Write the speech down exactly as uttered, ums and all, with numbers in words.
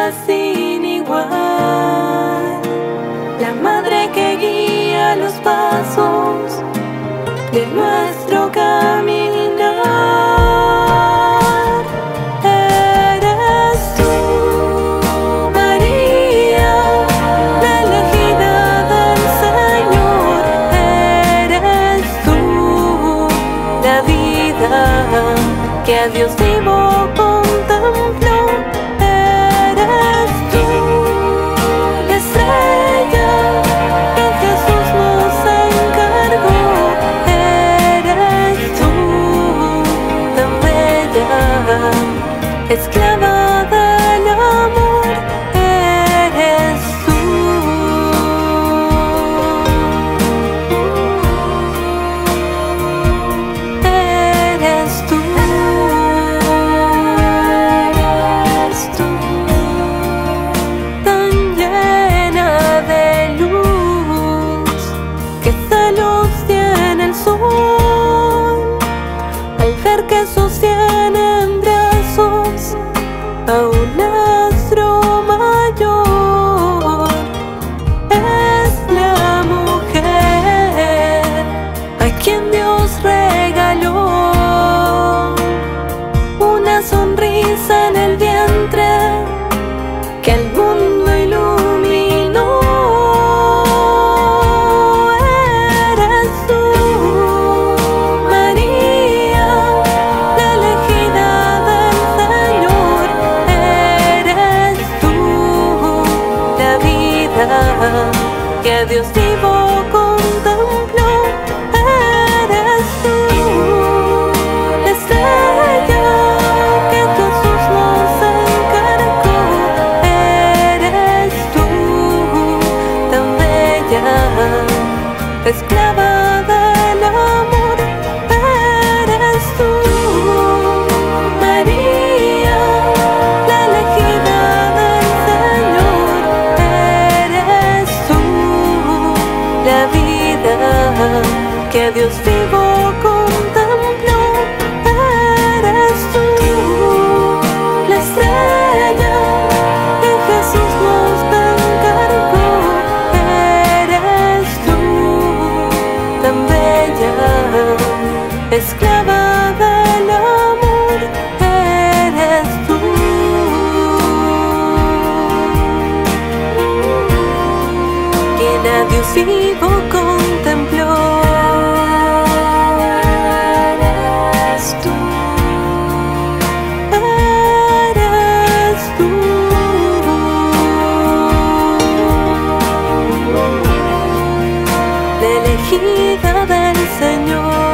sin igual, la madre que guía los pasos de nuestro caminar. Eres tú, María, la elegida del Señor. Eres tú, la vida que a Dios vivo contempló. Eres tú, la estrella que Jesús nos encargó. Eres tú, tan bella, esclava del amor. Eres tú. Eres tú. Eres tú, tan llena de luz, que esta luz tiene el sol, al ver que sostiene en brazos a un astro mayor. Es la mujer a quien Dios regaló una sonrisa en el vientre que al mundo iluminó. Eres tú, María, la elegida del Señor. Eres tú, la vida que a Dios vivo contempló. Eres tú, la estrella que Jesús nos encargó. Eres tú, tan bella, esclava del amor. Eres tú, María, la elegida del Señor. Eres tú, la vida que a Dios vivo contempló. Eres tú, la estrella que Jesús nos encargó. Eres tú, tan bella, esclava del amor. Eres tú, quien a Dios vivo contempló. Eres tú, eres tú, la elegida del Señor.